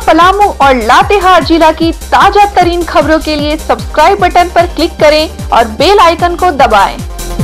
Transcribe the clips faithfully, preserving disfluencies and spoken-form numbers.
पलामू और लातेहार जिला की ताजा तरीन खबरों के लिए सब्सक्राइब बटन पर क्लिक करें और बेल आइकन को दबाएं।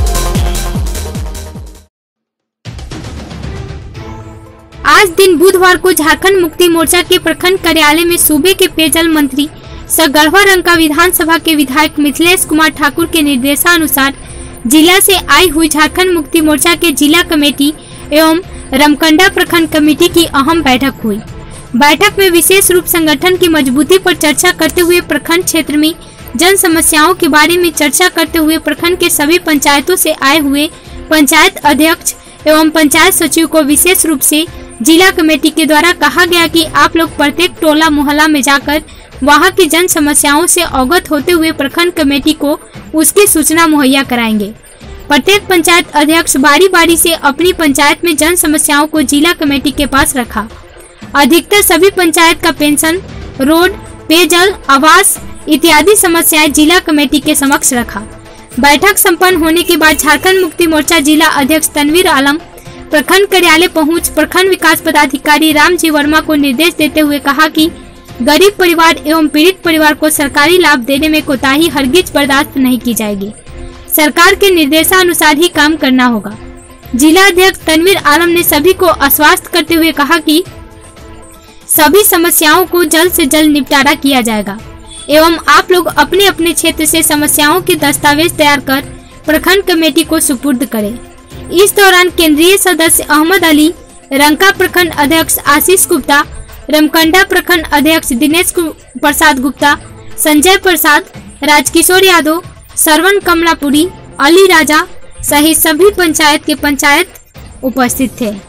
आज दिन बुधवार को झारखंड मुक्ति मोर्चा के प्रखंड कार्यालय में सूबे के पेयजल मंत्री सह गढ़वा रंका विधानसभा के विधायक मिथिलेश कुमार ठाकुर के निर्देशानुसार जिला से आई हुई झारखंड मुक्ति मोर्चा के जिला कमेटी एवं रमकंडा प्रखंड कमेटी की अहम बैठक हुई। बैठक में विशेष रूप संगठन की मजबूती पर चर्चा करते हुए प्रखंड क्षेत्र में जन समस्याओं के बारे में चर्चा करते हुए प्रखंड के सभी पंचायतों से आए हुए पंचायत अध्यक्ष एवं पंचायत सचिव को विशेष रूप से जिला कमेटी के द्वारा कहा गया कि आप लोग प्रत्येक टोला मोहल्ला में जाकर वहां की जन समस्याओं से अवगत होते हुए प्रखंड कमेटी को उसकी सूचना मुहैया कराएंगे। प्रत्येक पंचायत अध्यक्ष बारी बारी से अपनी पंचायत में जन समस्याओं को जिला कमेटी के पास रखा। अधिकतर सभी पंचायत का पेंशन, रोड, पेयजल, आवास इत्यादि समस्याएं जिला कमेटी के समक्ष रखा। बैठक संपन्न होने के बाद झारखंड मुक्ति मोर्चा जिला अध्यक्ष तनवीर आलम प्रखंड कार्यालय पहुंच प्रखंड विकास पदाधिकारी रामजी वर्मा को निर्देश देते हुए कहा कि गरीब परिवार एवं पीड़ित परिवार को सरकारी लाभ देने में कोताही हरगिज बर्दाश्त नहीं की जाएगी। सरकार के निर्देशानुसार ही काम करना होगा। जिला अध्यक्ष तनवीर आलम ने सभी को आश्वस्त करते हुए कहा कि सभी समस्याओं को जल्द से जल्द निपटारा किया जाएगा एवं आप लोग अपने अपने क्षेत्र से समस्याओं के दस्तावेज तैयार कर प्रखंड कमेटी को सुपुर्द करें। इस दौरान केंद्रीय सदस्य अहमद अली, रंका प्रखंड अध्यक्ष आशीष गुप्ता, रमकंडा प्रखंड अध्यक्ष दिनेश प्रसाद गुप्ता, संजय प्रसाद, राजकिशोर यादव, सरवन कमलापुरी, अली राजा सहित सभी पंचायत के पंचायत उपस्थित थे।